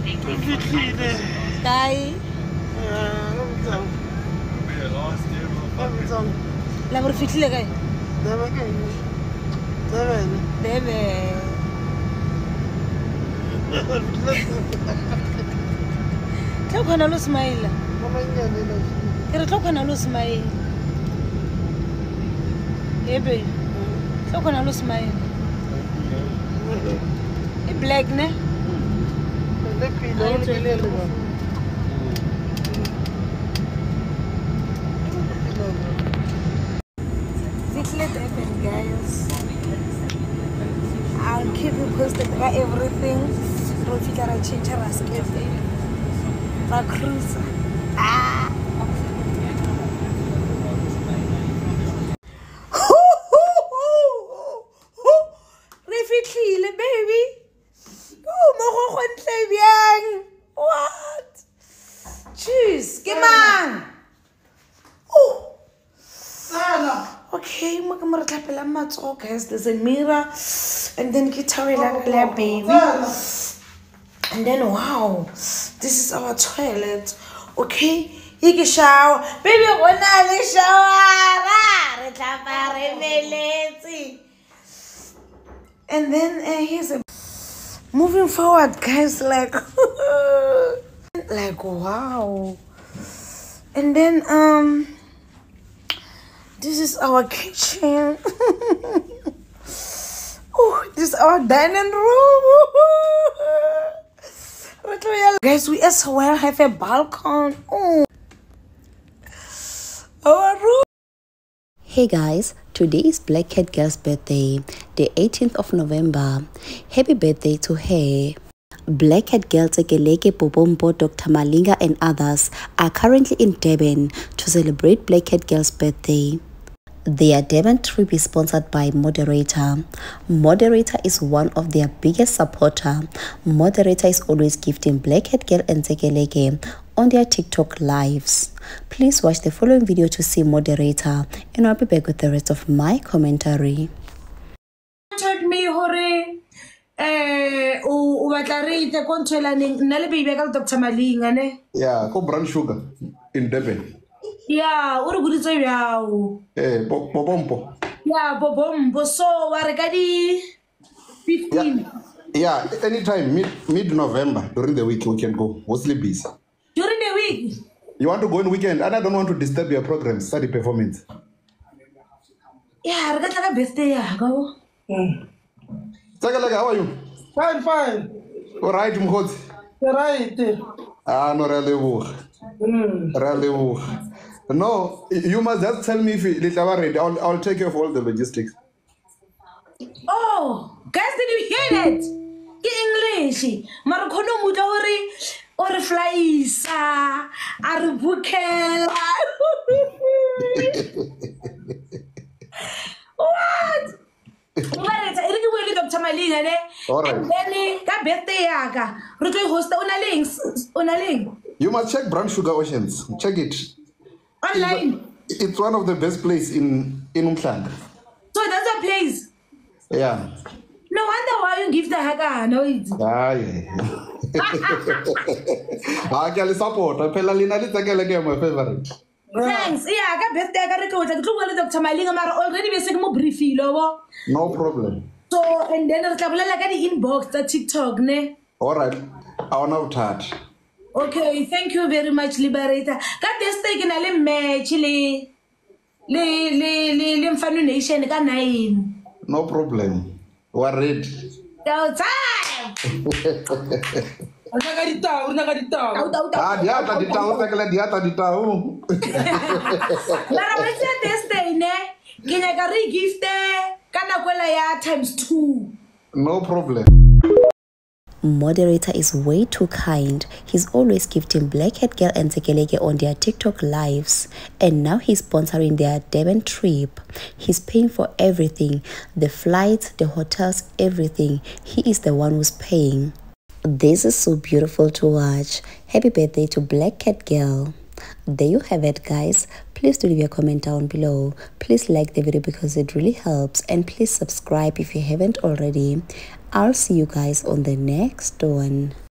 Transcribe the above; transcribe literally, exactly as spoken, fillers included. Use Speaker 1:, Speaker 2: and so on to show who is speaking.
Speaker 1: Guy. La por fitlile kae?
Speaker 2: Seven.
Speaker 1: Debe. Tlo khona lo smile. Ke re tlo khona lo smile. Ebe. Tlo khona lo smile. E black ne? Guys, I'll keep you posted about everything. Don't forget I change her as my cruiser. Ah. Refitile, baby. Oh, my what? Jeez, come on. Oh. Okay, I'm going to clap a guys. There's a mirror, and then guitar like baby. And then wow, this is our toilet. Okay, you can shower. Baby, when I shower, and then uh, here's a moving forward, guys. Like, like wow. And then um. This is our kitchen. Oh, this is our dining room. Guys, we as well have a balcony. Oh. Our room.
Speaker 3: Hey guys, today is Black Cat Girl's birthday, the eighteenth of November. Happy birthday to her. Black Cat Girl Tsekeleke, Popompo, Doctor Malinga and others are currently in Durban to celebrate Black Cat Girl's birthday. Their Durban trip is sponsored by Moderator. Moderator is one of their biggest supporters. Moderator is always gifting Black Cat Girl and Tsekeleke on their TikTok lives. Please watch the following video to see Moderator, and I'll be back with the rest of my commentary.
Speaker 1: Me, hore. Eh, o batla re ite kontshela neng nna le baby ka Doctor Malinga ne?
Speaker 2: Yeah, go brown sugar in Durban.
Speaker 1: Yeah, o re buditse yawo.
Speaker 2: Eh, Popompo.
Speaker 1: Yeah, Popompo. So wa re ka di fifteen.
Speaker 2: Yeah, yeah, anytime mid mid November during the week we can go. Mostly busy.
Speaker 1: During the week.
Speaker 2: You want to go in weekend, and I don't want to disturb your program, study performance.
Speaker 1: Yeah, re ka tla ka birthday ya go.
Speaker 2: Mm. Tsekeleke, how are you?
Speaker 4: Fine, fine.
Speaker 2: All right, Mkhotsi.
Speaker 4: You're right.
Speaker 2: Ah, no, really. Mm. Really. No, you must just tell me if it's ready. I'll, I'll take care of all the logistics.
Speaker 1: Oh, guys, did you hear that? In English. Marakono mudori or flyisa. Arbukel. What? Doctor Malinga ne? And then ka birthday yaga. Re tlo host una links, una link.
Speaker 2: You must check Brown Sugar Oceans. Check it.
Speaker 1: Online.
Speaker 2: It's, it's one of the best places in in Umhlanga.
Speaker 1: So that's a place.
Speaker 2: Yeah.
Speaker 1: No wonder why you give the haga. No, it's.
Speaker 2: Ah, yeah. I can support. I feel like it's my favorite.
Speaker 1: Thanks. Yeah, I got birthday. I got to go. I got Doctor Malinga. I'm already basic mo briefy, lovo.
Speaker 2: No problem.
Speaker 1: So and then I got the inbox the TikTok, ne?
Speaker 2: All right. I will not touch.
Speaker 1: Okay, thank you very much, Liberator. Got this taking a little match, le le le le le nation. Got nine.
Speaker 2: No problem. We are ready.
Speaker 1: Go time.
Speaker 4: Unaga di tao, unaga di tao.
Speaker 2: Ah, dia tak di tao, tak kena dia tak di tao.
Speaker 1: Lara macam this day ne, kena kari gift kana kwela ya times two.
Speaker 2: No problem.
Speaker 3: Moderator is way too kind. He's always gifting Black Cat Girl and Tsekeleke on their TikTok lives, and now he's sponsoring their Durban trip. He's paying for everything, the flights, the hotels, everything. He is the one who's paying. This is so beautiful to watch. Happy birthday to Black Cat Girl. There you have it, guys. Please do leave your comment down below. Please like the video because it really helps, and please subscribe if you haven't already. I'll see you guys on the next one.